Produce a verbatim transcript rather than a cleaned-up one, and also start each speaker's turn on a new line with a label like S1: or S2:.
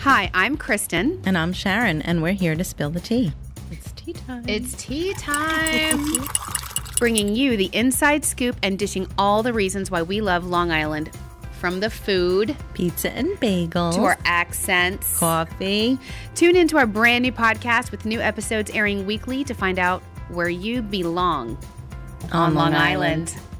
S1: Hi, I'm Kristen.
S2: And I'm Sharon, and we're here to spill the tea. It's tea time.
S1: It's tea time. Bringing you the inside scoop and dishing all the reasons why we love Long Island. From the food,
S2: pizza and bagels,
S1: to our accents,
S2: coffee.
S1: Tune into our brand new podcast with new episodes airing weekly to find out where you belong
S2: on, on Long, Long
S1: Island.
S2: Island.